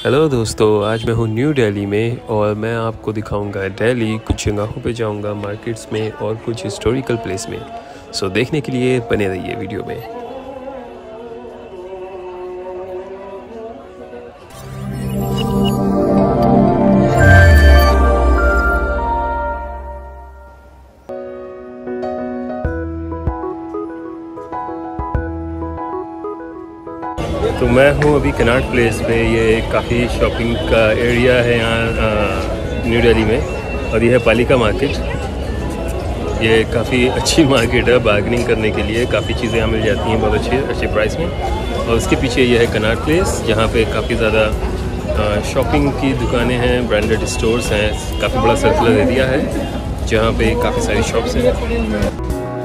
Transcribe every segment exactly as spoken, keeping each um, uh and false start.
Hello दोस्तों, आज मैं हूँ न्यू दिल्ली में और मैं आपको दिखाऊंगा दिल्ली। कुछ जगहों पे जाऊंगा, मार्केट्स में और कुछ हिस्टोरिकल प्लेस में। सो देखने के लिए बने रहिए वीडियो में। तो मैं हूँ अभी कनॉट प्लेस पे। ये काफ़ी शॉपिंग का एरिया है यहाँ न्यू दिल्ली में, और ये है पालिका मार्केट। ये काफ़ी अच्छी मार्केट है बार्गेनिंग करने के लिए। काफ़ी चीज़ें यहाँ मिल जाती हैं बहुत अच्छे अच्छे प्राइस में। और उसके पीछे ये है कनॉट प्लेस, जहाँ पे काफ़ी ज़्यादा शॉपिंग की दुकानें हैं, ब्रांडेड स्टोर्स हैं। काफ़ी बड़ा सर्कुलर एरिया है जहाँ पे काफ़ी सारी शॉप्स हैं।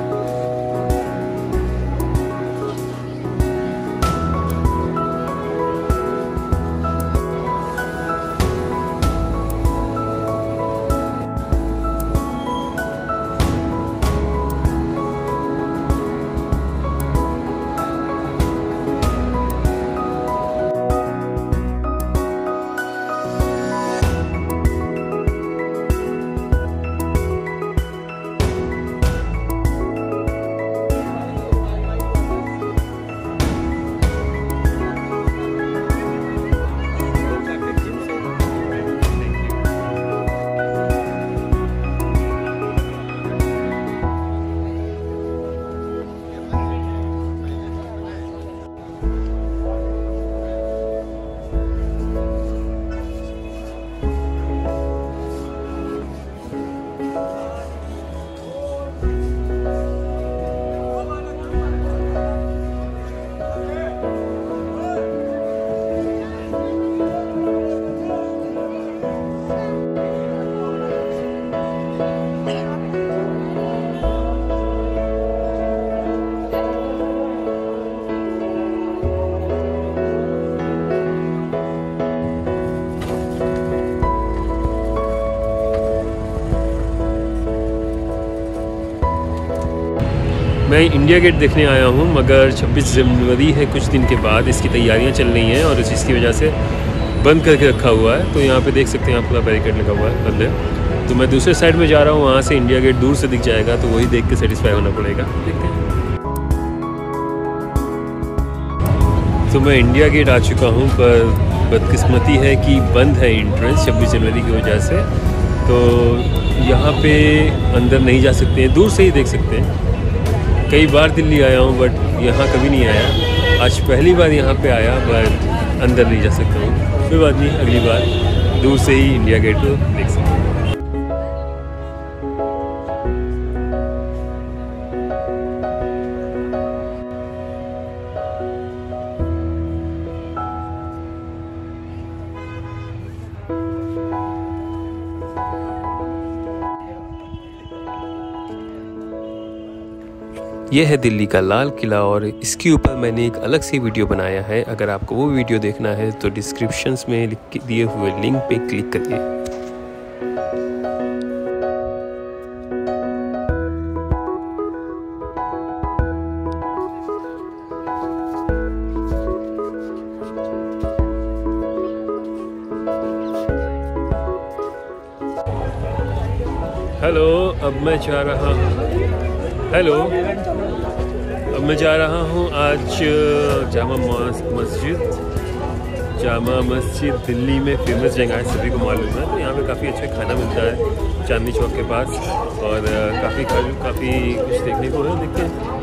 मैं इंडिया गेट देखने आया हूँ, मगर छब्बीस जनवरी है, कुछ दिन के बाद इसकी तैयारियाँ चल रही हैं और इसकी वजह से बंद करके रखा हुआ है। तो यहाँ पे देख सकते हैं आप, पूरा बैरिकेड लगा हुआ है, बंद है। तो मैं दूसरे साइड में जा रहा हूँ, वहाँ से इंडिया गेट दूर से दिख जाएगा, तो वही देख के सेटिस्फाई होना पड़ेगा। देखते हैं। तो मैं इंडिया गेट आ चुका हूँ, पर बदकिस्मती है कि बंद है एंट्रेंस छब्बीस जनवरी की वजह से। तो यहाँ पे अंदर नहीं जा सकते हैं, दूर से ही देख सकते हैं। कई बार दिल्ली आया हूँ बट यहाँ कभी नहीं आया। आज पहली बार यहाँ पे आया, बट अंदर नहीं जा सकता हूँ। कोई बात नहीं, अगली बार दूर से ही इंडिया गेट को देख सकते हैं। यह है दिल्ली का लाल किला, और इसके ऊपर मैंने एक अलग से वीडियो बनाया है। अगर आपको वो वीडियो देखना है तो डिस्क्रिप्शंस में लिख दिए हुए लिंक पे क्लिक करिए। हेलो, अब मैं जा रहा हूँ हेलो अब मैं जा रहा हूँ आज जामा मस्जिद। जामा मस्जिद दिल्ली में फेमस जगह है, सभी को मालूम है। तो यहाँ पे काफ़ी अच्छा खाना मिलता है चांदनी चौक के पास, और काफ़ी काफ़ी कुछ देखने को है। देखते हैं।